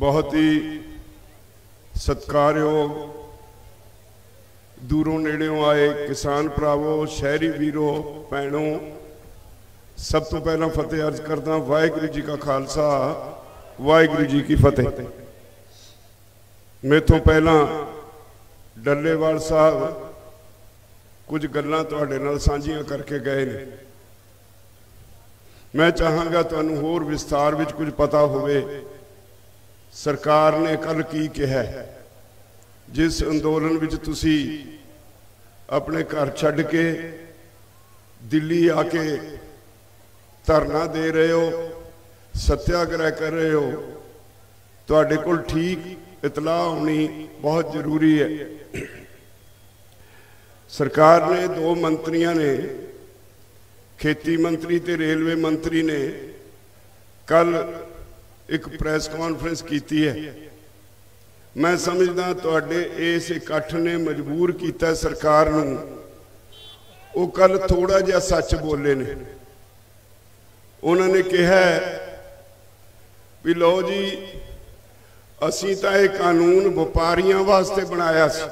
बहुत ही सत्कारयोग दूरों नेड़ों आए किसान भरावो, शहरी वीरों, भैनों, सब तो पहला फतेह अर्ज करदा वाहिगुरू जी का खालसा, वाहिगुरू जी की फतेह। मेरे तो पहला डल्लेवाल साहब कुछ गल्लां तुहाडे नाल सांझियां करके गए ने। मैं चाहांगा तुहानूं होर विस्तार विच कुछ पता होवे सरकार ने कल की कहा। जिस अंदोलन विच तुसी अपने घर छड्ड के दिल्ली आके धरना दे रहे हो, सत्याग्रह कर रहे हो, तुहाडे कोल ठीक इतलाह होनी बहुत जरूरी है। सरकार ने दो मंत्रियों ने, खेती मंत्री ते रेलवे मंत्री ने कल एक प्रेस कॉन्फ्रेंस की है। मैं समझदा तुहाडे इस इकट्ठ ने मजबूर किया सरकार नूं, वो कल थोड़ा जिहा सच बोले ने। उन्होंने कहा भी लो जी असीं तां इह कानून व्यापारियों वास्ते बनाया सी।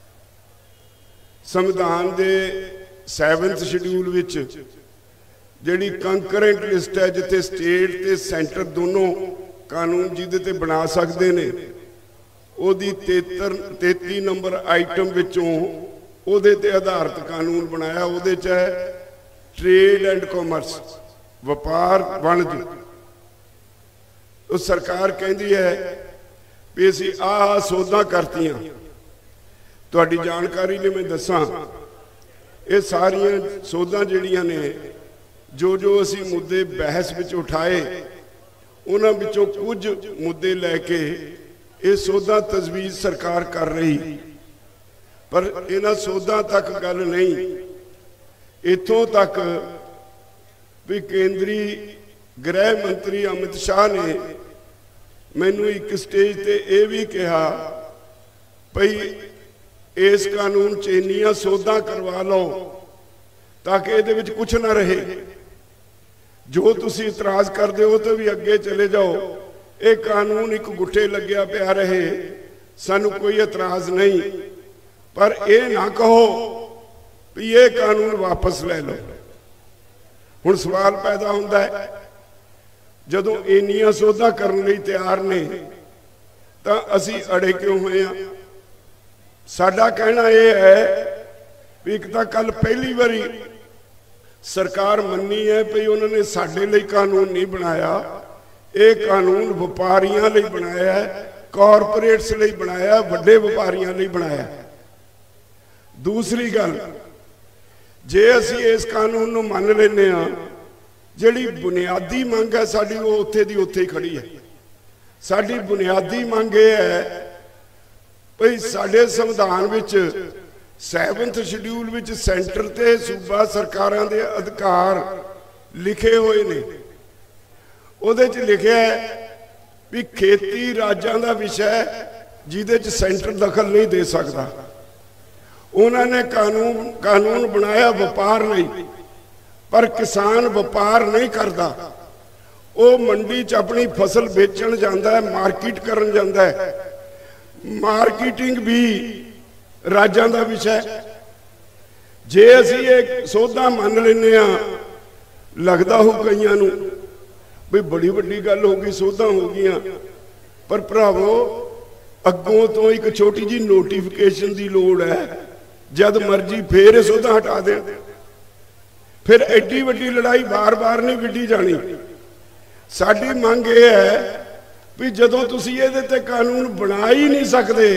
संविधान दे 7th शेड्यूल विच जिहड़ी कंकरेंट लिस्ट है जिथे स्टेट ते सेंटर दोनों कानून जिहदे ते बना सकते ने, उहदी 33 नंबर आइटम विचों उहदे ते आधारित कानून बनाया। उहदे च है ट्रेड एंड कॉमर्स, व्यापार वाणिज। तो सरकार कहती है भी असीं आह सोधां करतियां। तुहाडी जानकारी लिए मैं दसां, ये सारियां सोधां जिहड़ियां ने जो जो असीं मुद्दे बहस विच उठाए, उन्हां विचों कुछ मुद्दे लैके ये सोधा तजवीज़ सरकार कर रही, पर इन्हां सोधां तक गल नहीं। इत्थों तक भी केंद्री गृह मंत्री अमित शाह ने मैनू एक स्टेज ते यह भी कहा भई इस कानून च इन्नियां सोधां करवा लो ताकि इहदे विच कुछ ना रहे। जो तुसी इतराज करते हो तो भी अगे चले जाओ, ये कानून एक गुठे लग्या पिया रहे, सानू कोई इतराज नहीं। पर यह ना कहो भी ये कानून वापस ले लो। हुण सवाल पैदा होंदा है जदों इन्नियां सोधां करन लई तैयार ने तां असीं अड़े क्यों होए आ? साडा कहना यह है भी एक तां कल पहली बारी सरकार मन्नी है भी उन्होंने साडे लई कानून नहीं बनाया, ये कानून व्यापारियों लई बनाया है, कॉरपोरेट्स लई बनाया, वड्डे व्यापारियों लई बनाया। दूसरी गल, जे असीं इस कानून नूं मन लैने आ, जिहड़ी बुनियादी मंग है साडी वो उत्थे दी उत्थे ही खड़ी है। साडी बुनियादी मंग यह है भई साडे संविधान विच 7th शेड्यूल विच सेंटर ते सूबा सरकारां दे अधिकार लिखे हुए ने। उहदे च लिखिया है भी खेती राज्यां दा विषय जिहदे च सेंटर दखल नहीं दे सकता। उन्होंने कानून बनाया व्यापार नहीं, पर किसान व्यापार नहीं करता। वो मंडी च अपनी फसल बेचण जांदा है, मार्केट करन जांदा है। मार्केटिंग भी राज्यां दा विषय। जे असीं एक सोधा मन लैने आ, लगदा हो कईयां नूं भी बड़ी वड्डी गल हो गई, सोधा हो गईयां, पर भरावो अगों तो एक छोटी जी नोटिफिकेशन की लोड़ है। जद मर्जी फिर सोधा हटा दें, फिर एडी वड्डी लड़ाई बार बार नहीं विढ़ी जानी। साडी मंग ये है भी जदों तुसीं इहदे ते कानून बना ही नहीं सकते,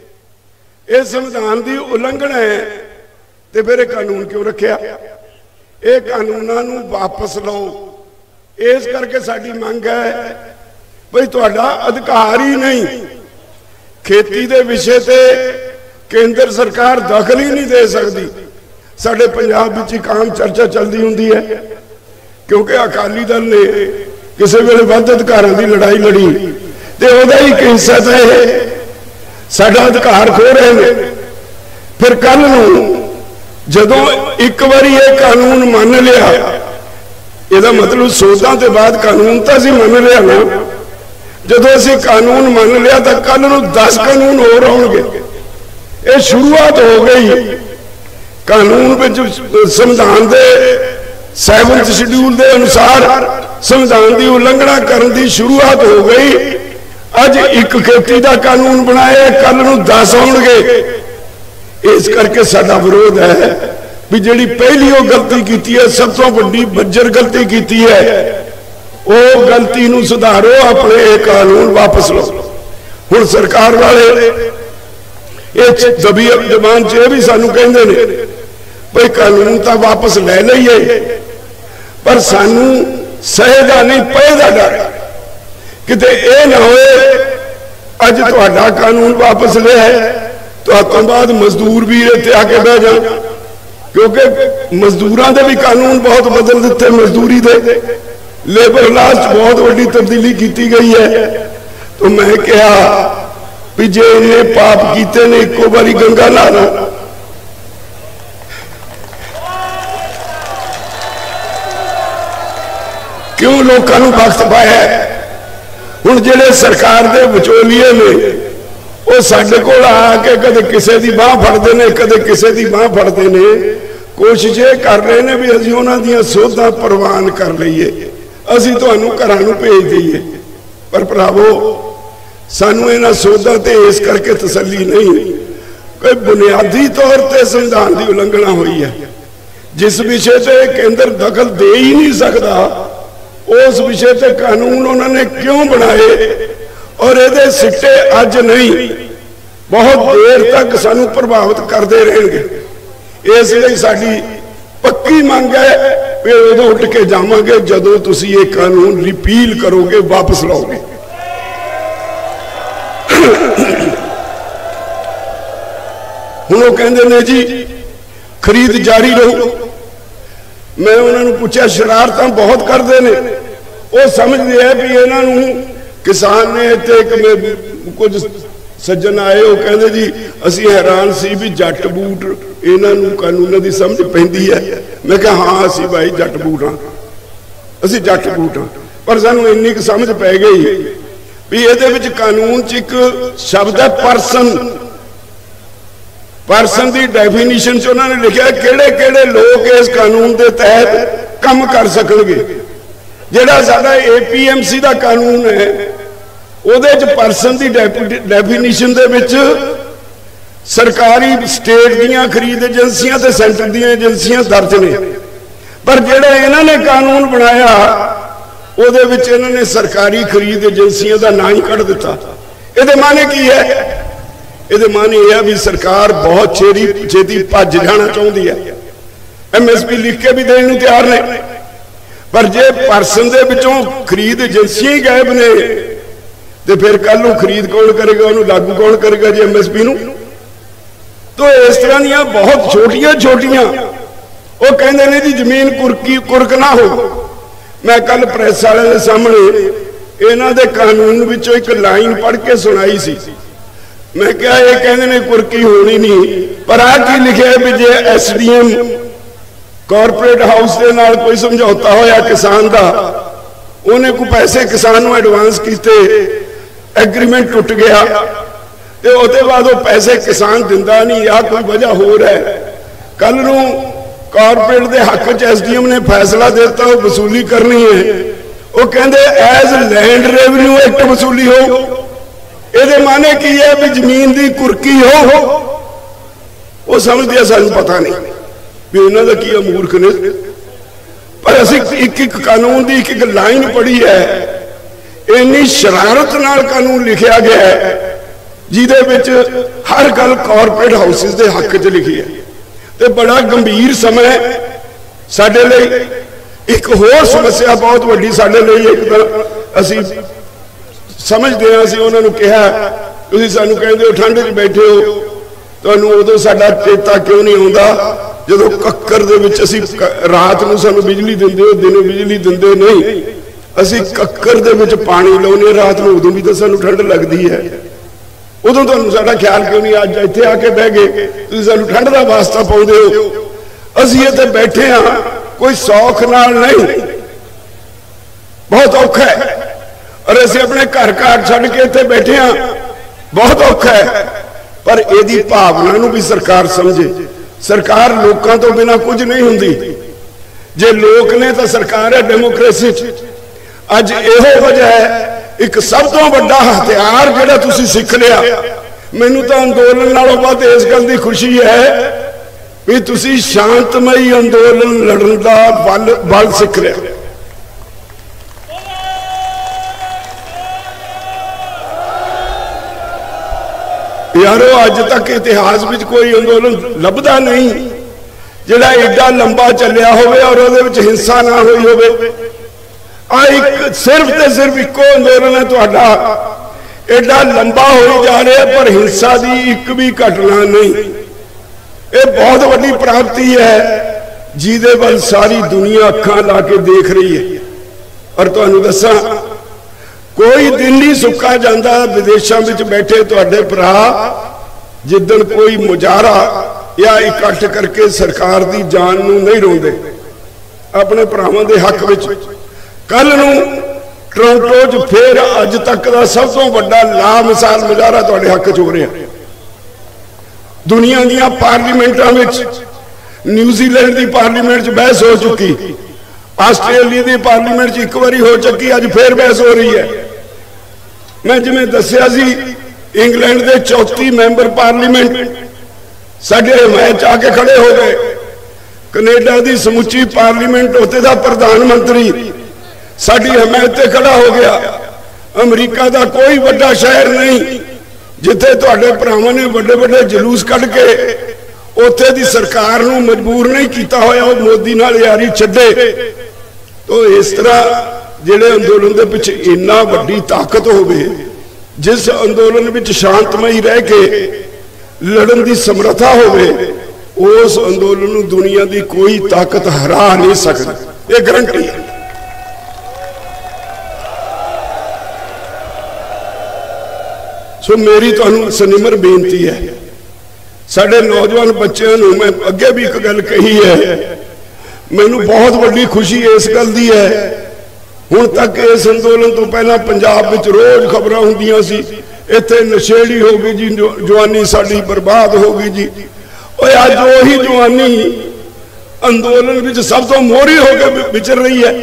ये संविधान की उलंघन है, तो फिर कानून क्यों रखिया? ये कानूनों नूं वापस लो। इस करके साडी मंग है भाई तुहाडा अधिकार ही नहीं। खेती के विषय ते केंद्र सरकार दखल ही नहीं दे सकती। साडे पंजाब विच एक आम चर्चा चलती हुंदी है क्योंकि अकाली दल ने किसी वेले वध अधिकारां की लड़ाई लड़ी ते उहदा ही एक हिस्सा है साडा अधिकार खो रहे हैं। फिर कल जदों एक बारी ये कानून मान लिया, यदा मतलब सोधां ते बाद कानून तो असीं मान लिया ना, जदों असीं कानून मान लिया तो कल नूं 10 कानून होर आउणगे। ये शुरुआत हो गई कानून विच संविधान के 7वें शेड्यूल के अनुसार संविधान की उलंघना करने की शुरुआत हो गई। अज एक खेती का कानून बनाया, कल नूं 10 आउणगे। इस करके साडा विरोध है भी जिहड़ी पहली वो गलती की है, सब तो वड्डी बज्जर गलती की है, वो गलती नूं सुधारो, अपने कानून वापस लो। हुण सरकार वाले ये दबी जबान च भी सानू कहंदे ने भाई कानून तो वापस ले लईए, पर सानू सहेदा नहीं पएदा डर किते ये ना होए अज तुहाडा कानून वापस लिया तो आतों बाद मजदूर भी इत्थे आके बह जाण, क्योंकि मजदूरां दे भी कानून बहुत बदल दिते। मजदूरी दे लेबर लॉ च बहुत बड़ी तब्दीली की गई है। तो मैं कहा भी जे इन्हें पाप किते ने इको बारी गंगा ला लो। क्यों लोगों को वक्त पाया? हुण जिहड़े सरकार दे विचोलिए ने वो साडे कोल आके कदे किसी की बांह फड़ते हैं, कदे किसी की बांह फड़ते हैं। कोशिश ये कर रहे हैं भी असीं उन्हां दीयां सोधां प्रवान कर लईए, असीं तुहानूं घरां नूं भेज दईए। पर भरावो सानू इन्हां सोधां ते इस करके तसल्ली नहीं, कोई बुनियादी तौर पर संविधान की उलंघना हुई है। जिस विषय से केंद्र दखल दे ही नहीं सकता उस विषय से कानून उन्होंने क्यों बनाए? और ये सिट्टे अज नहीं बहुत देर तक सानू प्रभावित करते रहेंगे। इसलिए साडी पक्की मांग है कि उदों उठ के जावांगे जदों तुसी ये कानून रिपील करोगे, वापस लाओगे। हुण वो कहंदे ने जी खरीद जारी रहो। मैं उन्होंने पूछा शरारतां बहुत करते हैं, वो समझते हैं भी इन्हों किसान ने कुछ सज्जन आए वो कहते जी असी हैरान सी भी जट बूट इन्हों कानूनों की समझ पैंदी है। मैं कहा हाँ असी भाई जट बूट हाँ, असी जट बूट हाँ, पर सानू इन्नी क समझ पै गई भी ये कानून च एक शब्द है परसन। परसन की डेफिनीशन च उन्होंने लिखा किहड़े किहड़े लोग इस कानून के तहत काम कर सकणगे। जिहड़ा साडा APMC का कानून है उहदे च परसन की डेफिनीशन दे विच सरकारी स्टेट दीयां खरीद एजेंसियां ते सेंटर दीयां एजेंसियां दर्ज ने, पर जिहड़ा इन्हां ने कानून बनाया उहदे विच इन्हां ने सरकारी खरीद एजेंसियां का नाम ही कढ़ दिता। इहदे माने की है? ये माने यह है भी सरकार बहुत छेती भज जाना चाहती है। MSP लिख के भी देने तैयार ने, पर जे परसन दे विचों खरीद एजेंसियां ही गायब ने तो फिर कल खरीद कौन करेगा, उन्होंने लागू कौन करेगा जी MSP नूं? तो इस तरह दियां बहुत छोटियां छोटियां वो कहते हैं जी जमीन कुरक ना हो। मैं कल प्रेस वाले के सामने इन्हां दे कानून विचों एक लाइन पढ़ के सुनाई सी। मैं क्या ये कहते हैं कुरकी होनी नहीं, पर आ की लिखे भी जे SDM कॉरपोरेट हाउस के नाल कोई समझौता होया किसान का, उन्हें कोई पैसे किसान को एडवांस किए, एग्रीमेंट टुट गया तो उसके बाद वो पैसे किसान दिंदा नहीं या कोई वजह हो रहा है, कल नूं कॉरपोरेट के हक च SDM ने फैसला देता वो वसूली करनी है, वो कहते एज लैंड रेवन्यू एक्ट वसूली हो। ये माने की है भी जमीन की कुरकी हो, वो समझते सानू पता नहीं भी इन्हों का की मूर्ख ने। पर असी एक एक कानून की एक एक लाइन पढ़ी है, इन्नी शरारत नाल कानून लिखा गया है जिदे विच हर गल कॉरपोरेट हाउसिस के हक च लिखी है। तो बड़ा गंभीर समय साडे लई। एक होर समस्या बहुत वड्डी साडे लई, एक असी समझते हैं असीं उन्होंने कहा तुसीं सानूं कहंदे हो ठंड च बैठे हो, तुहानूं उदों साडा चेता क्यों नहीं आउंदा जदों कक्कर दे विच असीं रात नूं सानूं बिजली दिंदे हो, दिने बिजली दिंदे नहीं, असीं कक्कर दे विच पानी लाउने रात नूं, उदों भी तां सानूं ठंड लगदी है। उदों तुहानूं साडा ख्याल क्यों नहीं? अज इत्थे आके बह गए तुसीं सानूं ठंड दा वास्ता पाउंदे हो। असीं इत्थे बैठे हाँ कोई सौख नाल नहीं, बहुत औखा है। और असीं अपने घर घाट छड्ड के इत्थे बैठे हाँ, बहुत औखा है। पर इहदी भावना नूं भी सरकार समझे। सरकार लोकां तो बिना कुछ नहीं हुंदी, जे लोक ने तो सरकार है डेमोक्रेसी च। अज इहो वजह है, एक सब तो वड्डा हथियार जिहड़ा तुसीं सिख लिया। मैनूं तां अंदोलन नालों वध इस गल दी खुशी है भी तुसीं शांतमई अंदोलन लड़न दा बल सिख लिया। यारो अज तक इतिहास में कोई अंदोलन लभदा नहीं जिहड़ा एडा लंबा चलिया होवे और उहदे विच हिंसा ना होई होवे। आ एक सिर्फ ते सिर्फ इको अंदोलन है तुहाडा, एडा लंबा हो जा रहा पर हिंसा की एक भी घटना नहीं। ये बहुत बड़ी प्राप्ति है जिहदे वल सारी दुनिया अखां ला के देख रही है। और तुहानूं दसां, कोई दिन नहीं सुक्का जाता विदेशों में बैठे तुहाडे भरा जिदन कोई मुजाहरा या इकट्ठ करके सरकार की जान नूं नहीं रोंदे अपने भरावां दे हक विच। कल नूं टोरंटो च फिर अज तक का सब तो बड़ा लामिसाल मुजाहरा तुहाडे हक च हो रहा। दुनिया दीयां पार्लीमेंटां विच, न्यूजीलैंड की पार्लीमेंट च बहस हो चुकी, आस्ट्रेलिया की पार्लीमेंट एक बारी हो चुकी, अज फिर बहस हो रही है। मैं जिवें दस्सिया सी, इंग्लैंड के 34 मैंबर पार्लीमेंट साडे हिमायत आके खड़े हो गए। कनेडा की समुची पार्लीमेंट उत्थे दा प्रधानमंत्री साडी हिमायत ते खड़ा हो गया। अमरीका का कोई बड़ा शहर नहीं जिथे तुहाडे भरावां ने बड़े बड़े जलूस कढ़ के उत्थे दी सरकार नूं मजबूर नहीं किया होया वो मोदी नाल यारी छड्डे। तो इस तरह जिहड़े अंदोलन दे पिछे इन्ना वड्डी ताकत होवे, जिस अंदोलन विच शांतमई रह के लड़न की समर्था होवे, उस अंदोलन नूं दुनिया की कोई ताकत हरा नहीं सकती। ये गारंटी है। सो मेरी तुहानूं सनिमर बेनती है, साडे नौजवान बच्चों नूं मैं अगे भी एक गल कही है, मैनूं बहुत बड़ी खुशी इस गल दी है। हुण तक इस अंदोलन तो पहला पंजाब विच रोज खबरां हुंदियां सी, इत्थे नशेड़ी हो गई जी, जवानी साडी बर्बाद हो गई जी। और अज वही जवानी अंदोलन विच सब तो मोहरी होकर विचर रही है।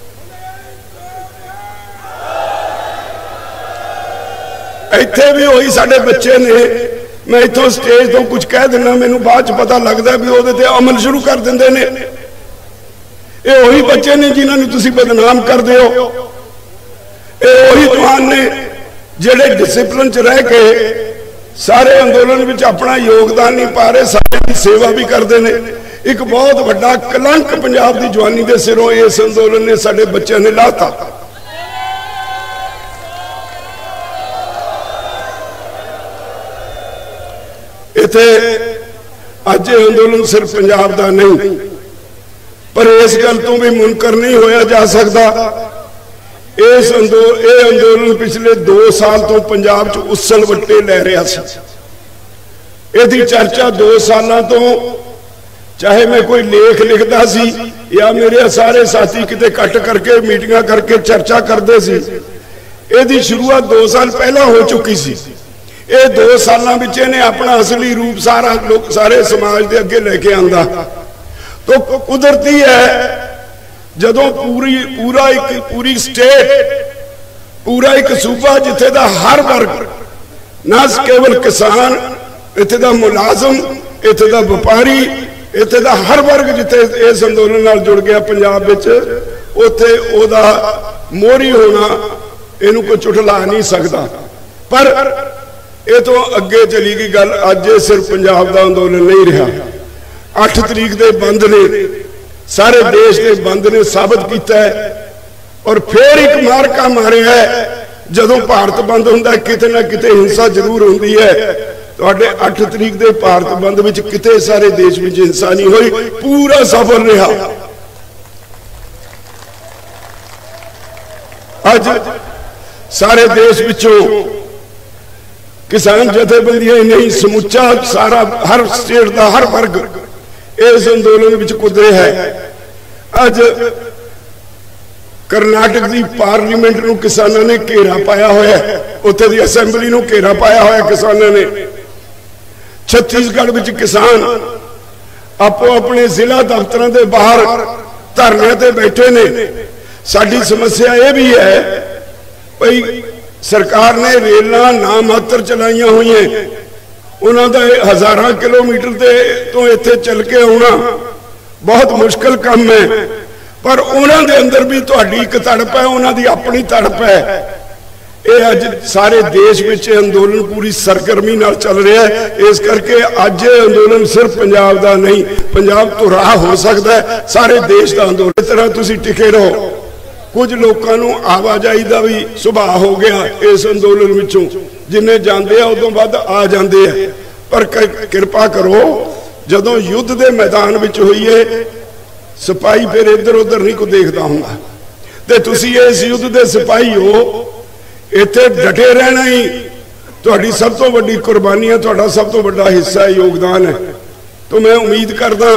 इत्थे भी वही साडे बच्चे ने, मैं इत्थों स्टेज तो कुछ कह देना, मैनूं बाद च पता लगता भी उहदे ते अमल शुरू कर दिंदे ने। ये वही बच्चे ने जिन्होंने तुसीं बदनाम कर दे हो। ये वही जवान ने जिहड़े डिसिपलिन च रह के सारे अंदोलन विच अपना योगदान नहीं पा रहे, सारे की सेवा भी करते हैं। एक बहुत बड़ा कलंक पंजाब की जवानी के सिरों इस अंदोलन ने साडे बच्चों ने लाता। इत्थे अज अंदोलन सिर्फ पंजाब का नहीं, पर इस गल तो भी मुनकर नहीं होया जा सकता। इस अंदोलन पिछले 2 साल तो पंजाब च उसल वट्टे लै रहा सी। इसकी चर्चा 2 सालों तो, चाहे मैं कोई लेख लिखता सी या मेरे सारे साथी किते कट करके मीटिंगां करके चर्चा करते सी, इसकी शुरुआत 2 साल पहला हो चुकी सी। ये 2 सालों में इन्हें अपना असली रूप सारा लोग सारे समाज के अगे लेके आंदा। तो कुदरती है जदों पूरी स्टेट, पूरा एक सूबा जिथे दा हर वर्ग, ना केवल किसान, इत्थे दा मुलाजम, इत्थे दा व्यापारी, इत्थे दा हर वर्ग जिथे इस अंदोलन नाल जुड़ गया पंजाब विच, उत्थे ओदा मोहरी होना इहनूं कोई चुटला नहीं सकता। पर ये तो अगे चली गई गल। अज सिर्फ पंजाब का अंदोलन नहीं रहा। 8 तरीक के बंद ने सारे देश के बंद ने साबित किया है। और फिर एक मारका मारिया है, जदों भारत बंद होंदा किते ना किते हिंसा जरूर होंदी है। तुहाडे 8 तरीक के भारत बंद विच किते सारे देश में हिंसा नहीं हुई, पूरा सफल रहा। अज सारे देश विचों किसान जथेबंदियां नहीं, समुचा सारा हर स्टेट का हर वर्ग इस अंदोलन विच कुदरे है। अज कर्नाटक की पार्लीमेंट नूं किसानों ने घेरा पाया होया, उत्थे दी असैंबली नूं घेरा पाया होया किसानों ने। छत्तीसगढ़ विच किसान आपो अपने जिला दफ्तरां दे बाहर धरने ते बैठे ने। साडी समस्या यह भी है भाई सरकार ने रेलां ना मात्र चलाइयां हुई हैं, उन्हां दा हज़ारां किलोमीटर तो इत्थे चल के आउणा बहुत मुश्किल काम है, पर उन्हां दे अंदर भी तुहाडी एक तड़प है, उन्हां दी अपनी तड़प है। ये अज सारे देश में अंदोलन पूरी सरगर्मी नाल चल रहा है। इस करके अज अंदोलन सिर्फ पंजाब का नहीं, पंजाब तो राह हो सकता है सारे देश का अंदोलन। इस तरह तुसीं टिके रहो। कुछ लोगों को आवाजाही का भी सुभाव हो गया इस अंदोलन विचों, जिन्हें जाते उदों वध आ जाते हैं, पर कृपा करो जदों युद्ध के मैदान विच होईए सिपाही फिर इधर उधर नहीं को देखता होंगे, तो तुसीं इस युद्ध के सिपाही हो, इत्थे डटे रहना ही तुहाडी सब तो वड्डी कुर्बानी है, तुहाडा सब तो वड्डा हिस्सा योगदान है। तो मैं उम्मीद करदा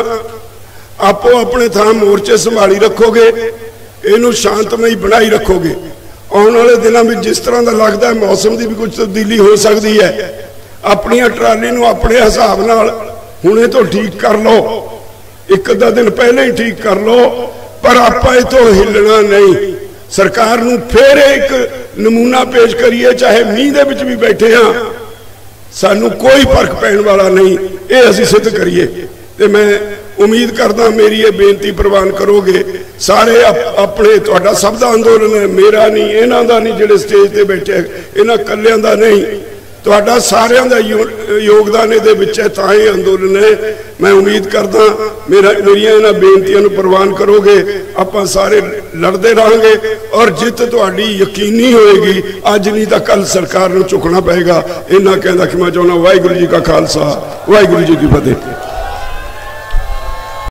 आपो अपने थां मोर्चे संभाली रखोगे, इनू शांतमई बनाई रखोगे। आने वाले दिनों में जिस तरह का लगता है मौसम की भी कुछ तब्दीली हो सकती है, अपनी ट्राली नू अपने हिसाब नाल हुणे तो ठीक कर लो, एक अद्धा दिन पहले ही ठीक कर लो, पर आपां इथों हिलना नहीं। सरकार नू फिर एक नमूना पेश करिए, चाहे मीह दे विच भी बैठे हाँ, सानू कोई फर्क पैण वाला नहीं, ये असीं सिद्ध करिए। ते मैं उम्मीद करदा मेरी ये बेनती प्रवान करोगे सारे। अपने तुहाडा सब दा अंदोलन है, मेरा नहीं, इन्हां दा नहीं, जिहड़े स्टेज ते बैठे इन्हां कल्लियां दा नहीं, तुहाडा सारियां दा योगदान इहदे विच है, तां ही अंदोलन है। मैं उम्मीद करदा मेरियां इन्हां बेनतियां नूं प्रवान करोगे, आपां सारे लड़दे रहांगे और जित तुहाडी यकीनी होएगी। अज नहीं तां कल सरकार नूं झुकना पएगा। इन्हां कहंदा कि मैं चाहुंदा वाहिगुरू जी का खालसा वाहिगुरू जी की फतेह।